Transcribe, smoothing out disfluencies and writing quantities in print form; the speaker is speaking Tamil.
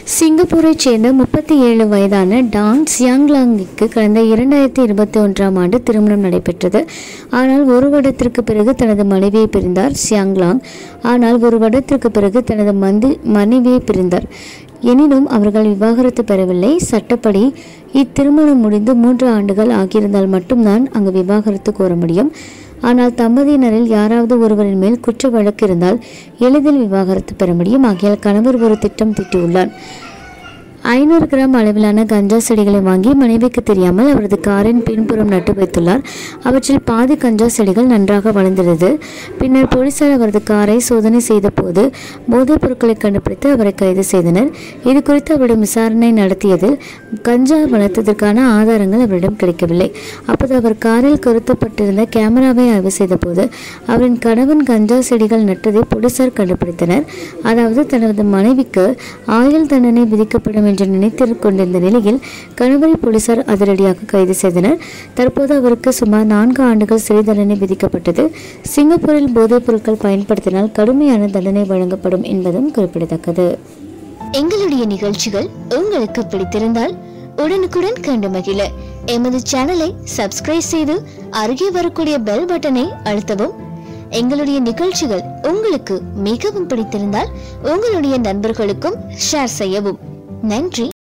சிங்கப்பூரைச் சேர்ந்த 37 வயதான டாங் சியாங்லாங்கிற்கு கடந்த 2021ஆம் ஆண்டு திருமணம் நடைபெற்றது. ஆனால் ஒரு வருடத்திற்கு பிறகு தனது மனைவியை பிரிந்தார் சியாங்லாங். மனைவியை பிரிந்தார். எனினும் அவர்கள் விவாகரத்து பெறவில்லை. சட்டப்படி இத்திருமணம் முடிந்து 3 ஆண்டுகள் ஆகியிருந்தால் மட்டும்தான் அங்கு விவாகரத்து கோர முடியும். ஆனால் தம்பதியினரில் யாராவது ஒருவரின் மேல் குற்ற வழக்கு இருந்தால் எளிதில் விவாகரத்து பெற முடியும். ஆகையால் கணவர் ஒரு திட்டம் தீட்டியுள்ளார். 500 கிராம் அளவிலான கஞ்சா செடிகளை வாங்கி மனைவிக்கு தெரியாமல் அவரது காரின் பின்புறம் நட்டு வைத்துள்ளார். அவற்றில் பாதி கஞ்சா செடிகள் நன்றாக வளர்ந்திருந்தது. பின்னர் போலீசார் அவரது காரை சோதனை செய்த போது போதைப் பொருட்களை கண்டுபிடித்து அவரை கைது செய்தனர். இது குறித்து அவரிடம் விசாரணை நடத்தியதில் கஞ்சா வளர்த்ததற்கான ஆதாரங்கள் அவரிடம் கிடைக்கவில்லை. அப்போது அவர் காரில் பொருத்தப்பட்டிருந்த கேமராவை ஆய்வு செய்த போது அவரின் கணவன் கஞ்சா செடிகள் நட்டதை போலீசார் கண்டுபிடித்தனர். அதாவது தனது மனைவிக்கு ஆயுள் தண்டனை விதிக்கப்படும் என்று நினைத்து கொண்டிருந்த நிலையில் கணவரை போலீசார் அதிரடியாக கைது செய்தனர். தற்போது அவருக்கு சுமார் 4 ஆண்டுகள் சிறை தண்டனை விதிக்கப்பட்டது. சிங்கப்பூரில் போதைப் பொருட்கள் பயன்படுத்தினால் கடுமையான தண்டனை வழங்கப்படும் என்பதும் குறிப்பிடத்தக்கது. எங்களுடைய நிகழ்ச்சிகள் உங்களுக்கு பிடித்திருந்தால் உடனுக்குடன் கண்டு மகிழ எமது சேனலை சப்ஸ்கிரைப் செய்து அருகே வரக்கூடிய பெல் பட்டனை அழுத்தவும். எங்களுடைய நிகழ்ச்சிகள் உங்களுக்கு மிகவும் பிடித்திருந்தால் உங்களுடைய நண்பர்களுக்கும் ஷேர் செய்யவும். நன்றி.